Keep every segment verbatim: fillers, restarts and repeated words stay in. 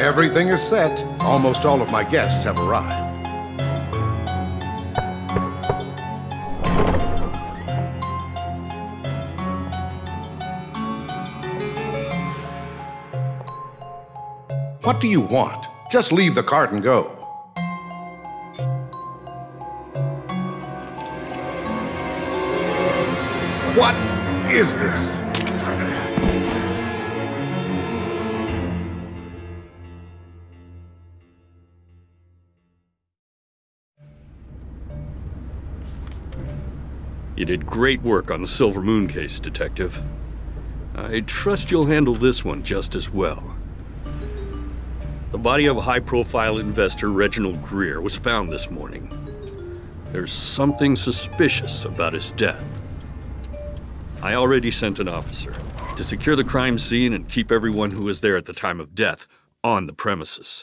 Everything is set. Almost all of my guests have arrived. What do you want? Just leave the cart and go. What is this? You did great work on the Silver Moon case, Detective. I trust you'll handle this one just as well. The body of high-profile investor Reginald Greer was found this morning. There's something suspicious about his death. I already sent an officer to secure the crime scene and keep everyone who was there at the time of death on the premises.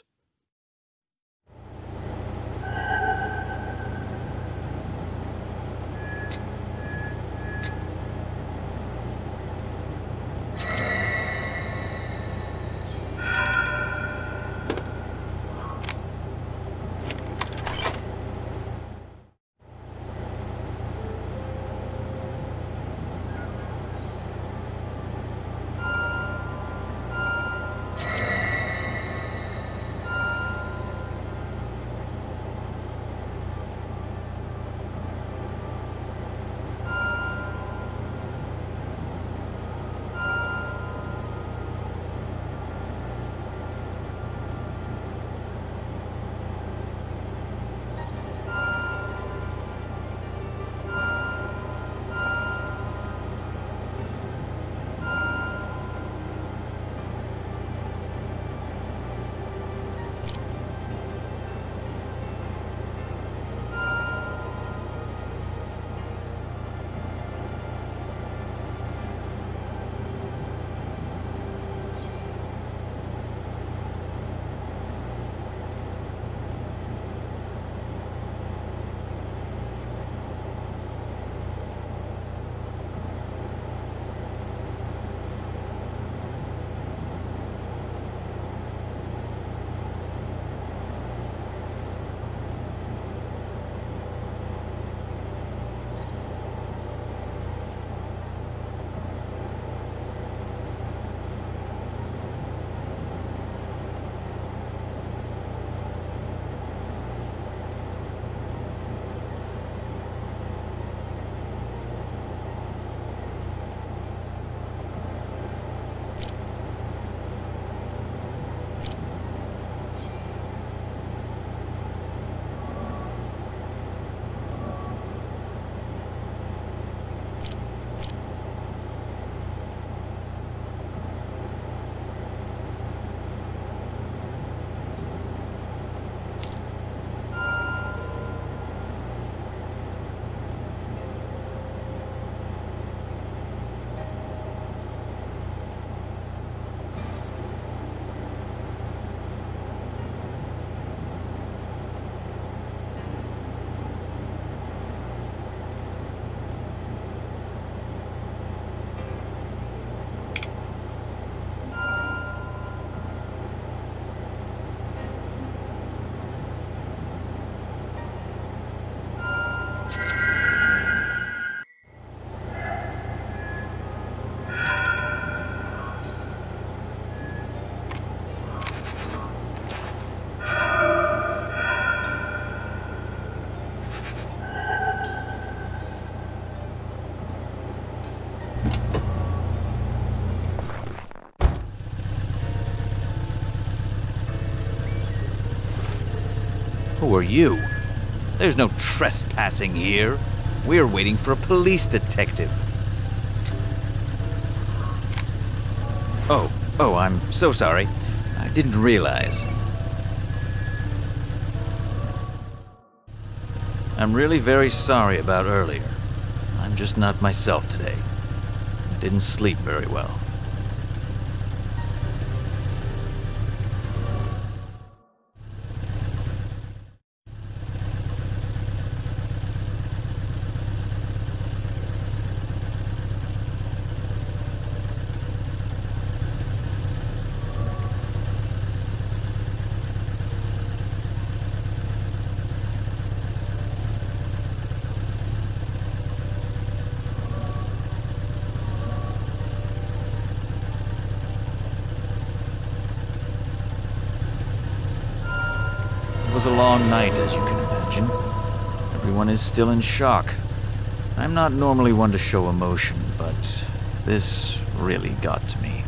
Who are you? There's no trespassing here. We're waiting for a police detective. Oh, oh, I'm so sorry. I didn't realize. I'm really very sorry about earlier. I'm just not myself today. I didn't sleep very well. was a long night, as you can imagine. Everyone is still in shock. I'm not normally one to show emotion, but this really got to me.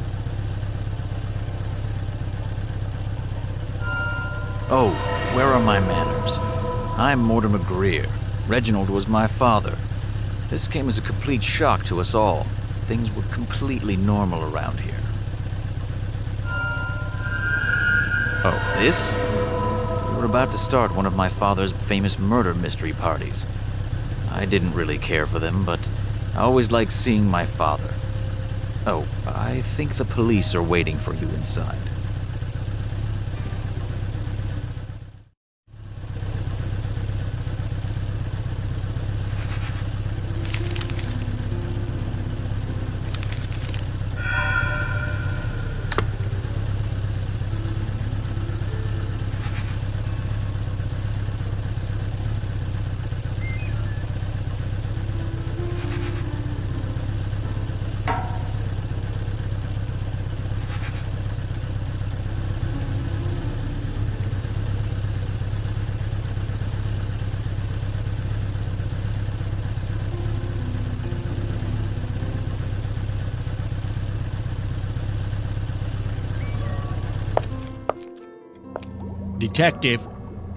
Oh, where are my manners? I'm Mortimer Greer. Reginald was my father. This came as a complete shock to us all. Things were completely normal around here. Oh, this? We were about to start one of my father's famous murder mystery parties. I didn't really care for them, but I always liked seeing my father. Oh, I think the police are waiting for you inside. Detective.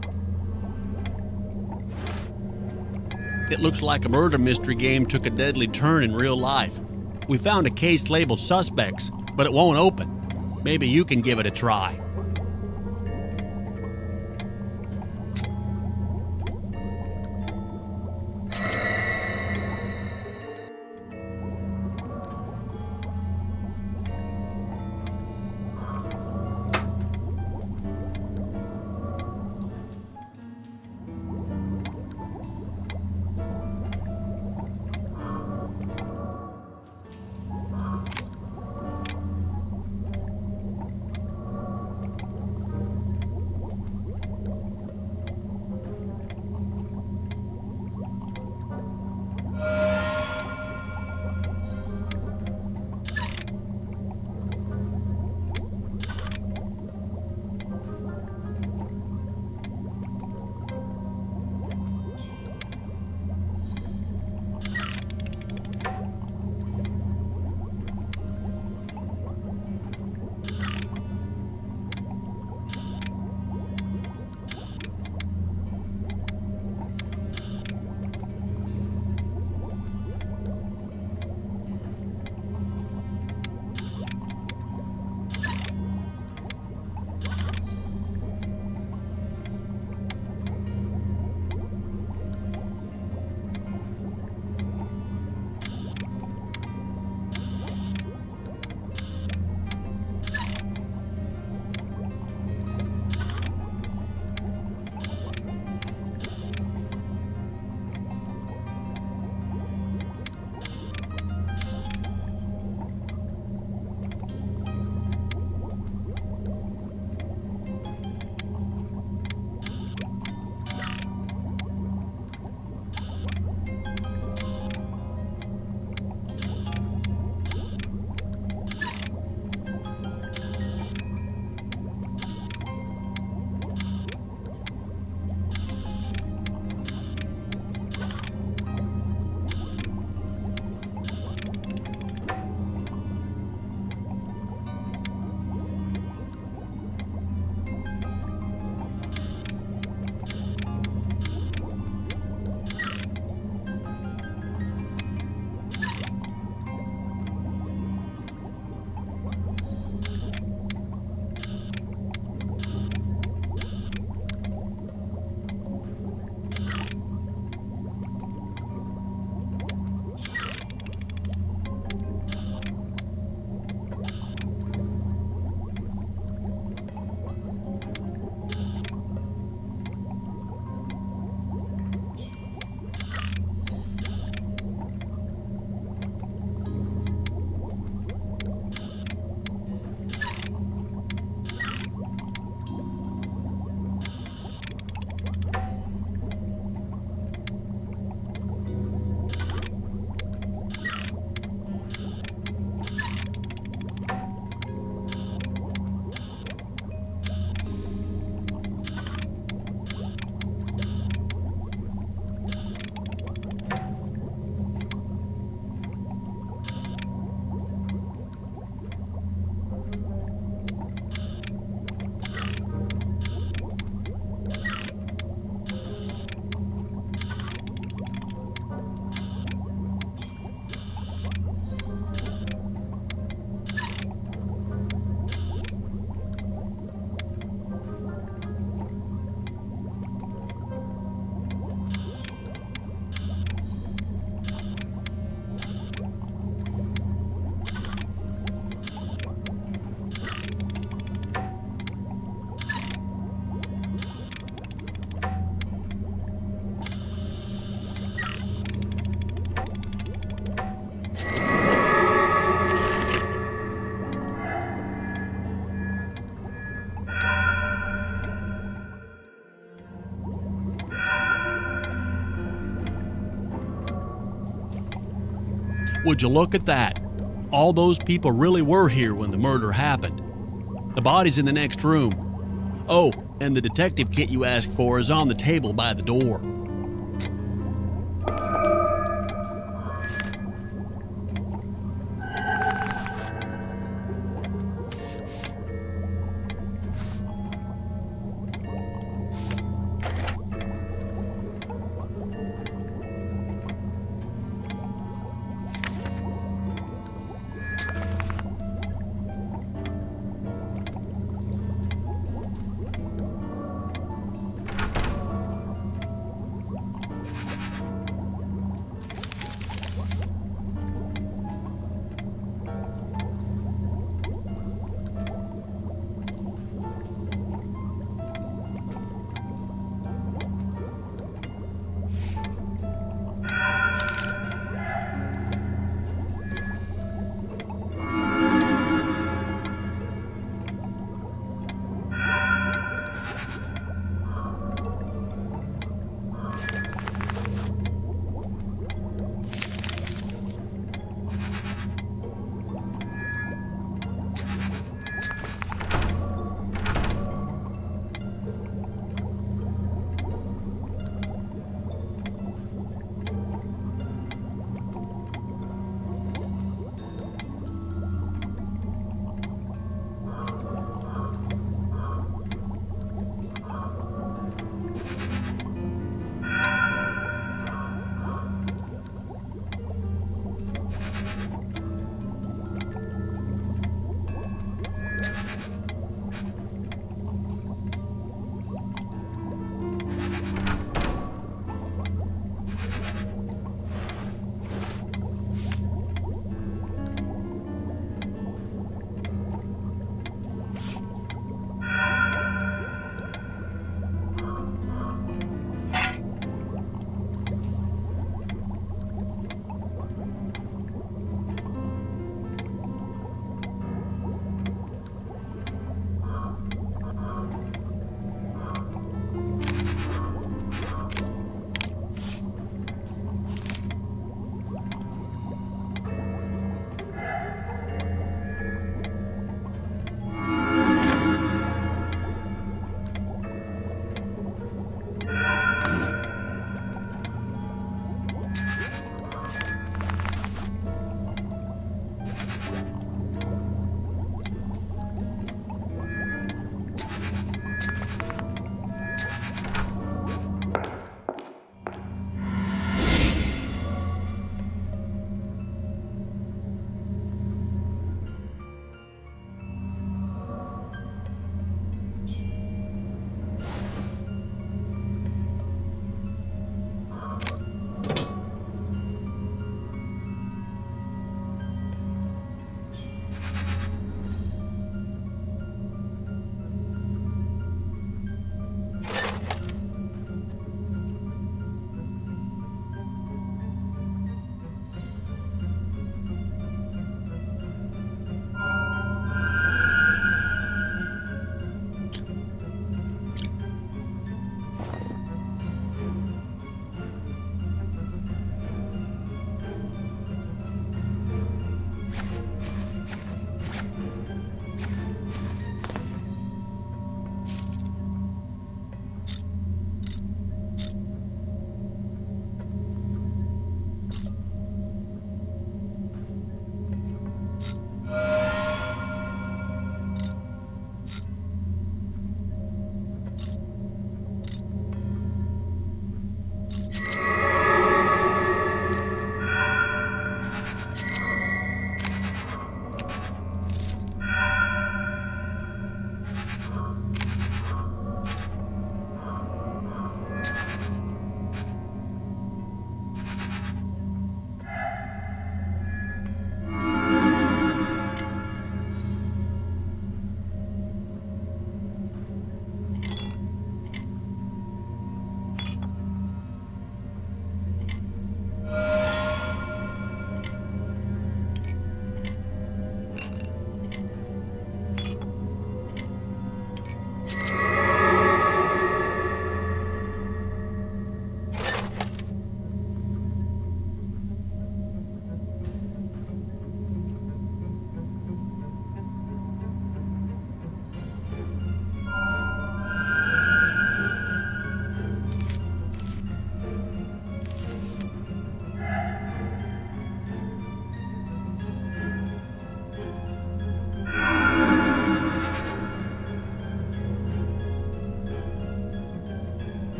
It looks like a murder mystery game took a deadly turn in real life. We found a case labeled suspects, but it won't open. Maybe you can give it a try. Would you look at that? All those people really were here when the murder happened. The body's in the next room. Oh, and the detective kit you asked for is on the table by the door.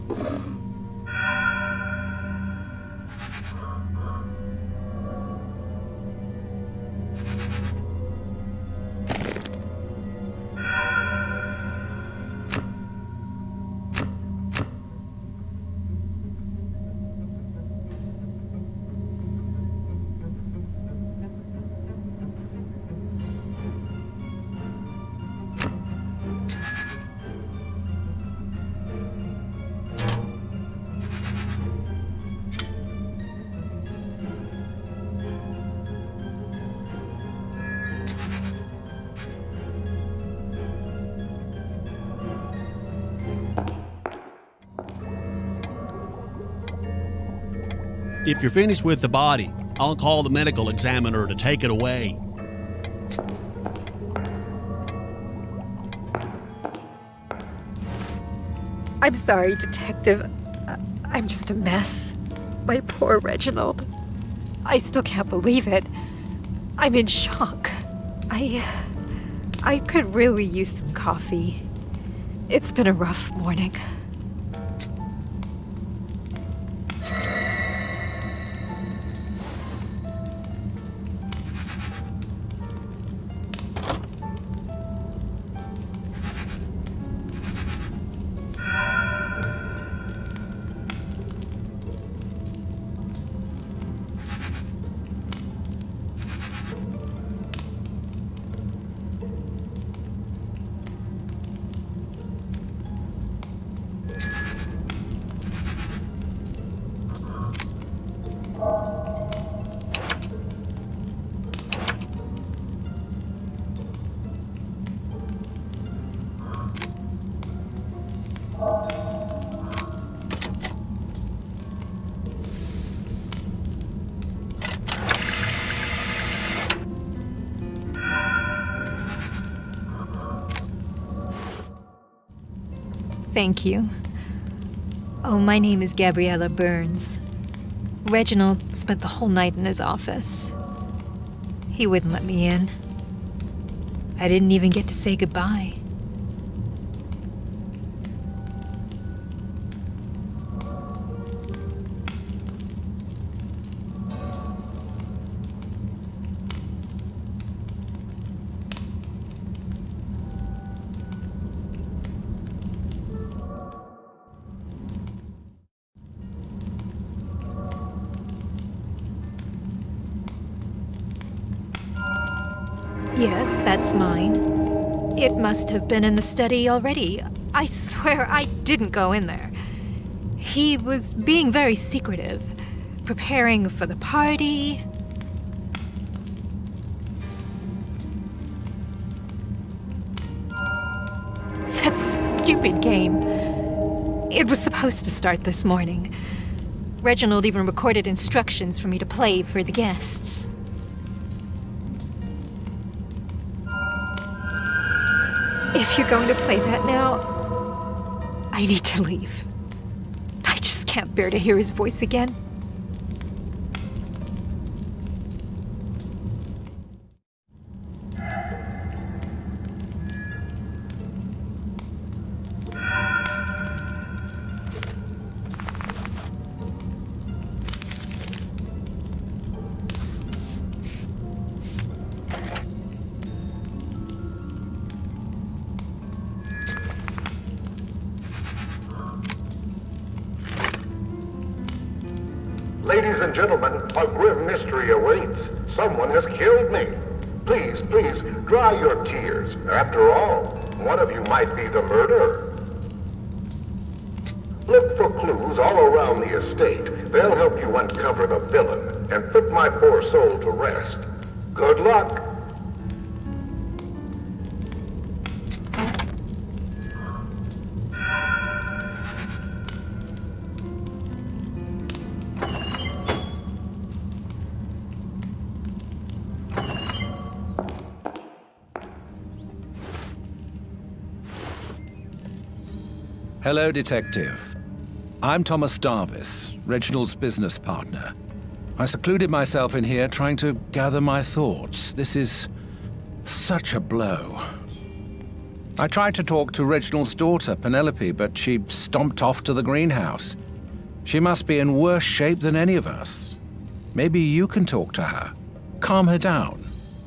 If you're finished with the body, I'll call the medical examiner to take it away. I'm sorry, Detective. I- I'm just a mess. My poor Reginald. I still can't believe it. I'm in shock. I... I could really use some coffee. It's been a rough morning. Thank you. Oh, my name is Gabriella Burns. Reginald spent the whole night in his office. He wouldn't let me in. I didn't even get to say goodbye. Yes, that's mine. It must have been in the study already. I swear I didn't go in there. He was being very secretive, preparing for the party. That stupid game. It was supposed to start this morning. Reginald even recorded instructions for me to play for the guests. If you're going to play that now, I need to leave. I just can't bear to hear his voice again. Ladies and gentlemen, a grim mystery awaits. Someone has killed me. Please, please, dry your tears. After all, one of you might be the murderer. Look for clues all around the estate. They'll help you uncover the villain and put my poor soul to rest. Good luck. Hello, Detective. I'm Thomas Darvis, Reginald's business partner. I secluded myself in here trying to gather my thoughts. This is such a blow. I tried to talk to Reginald's daughter, Penelope, but she stomped off to the greenhouse. She must be in worse shape than any of us. Maybe you can talk to her. Calm her down.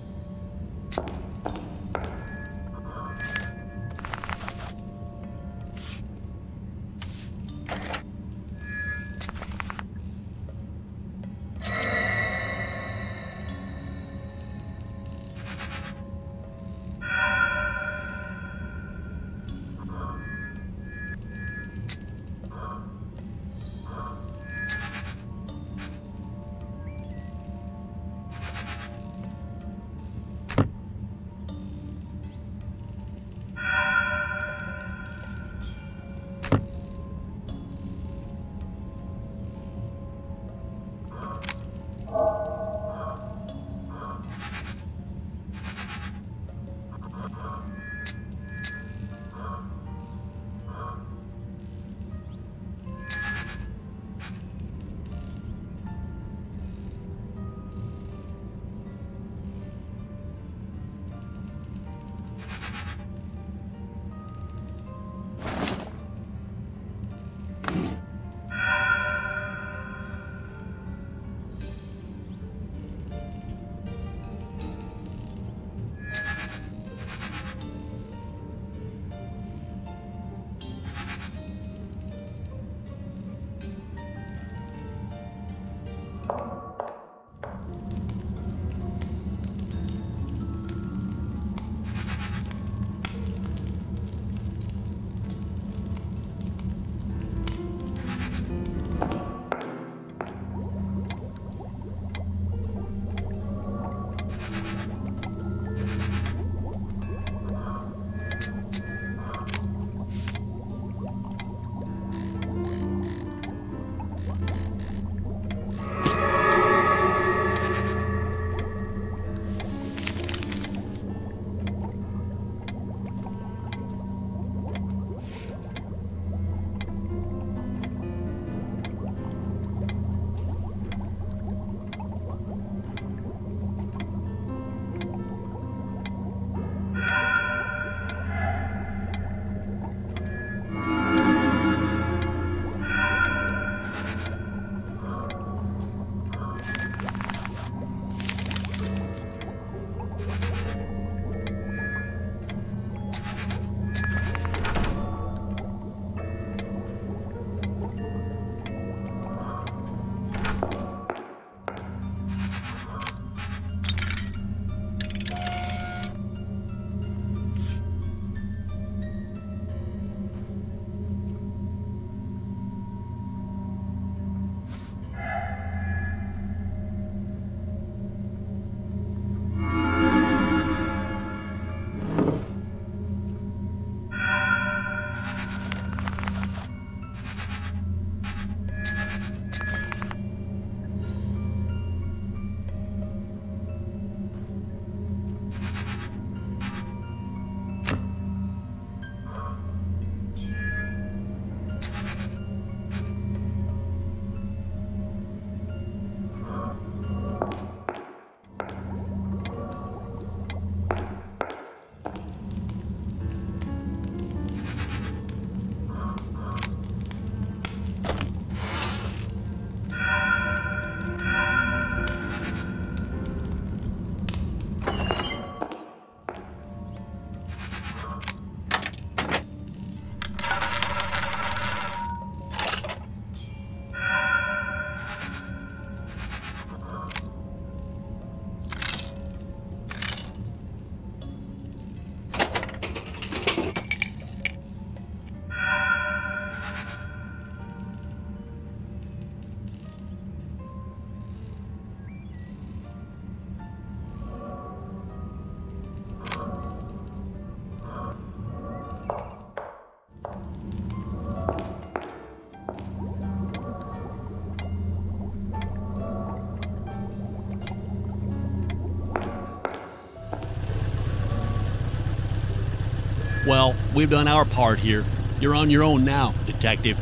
Well, we've done our part here. You're on your own now, Detective.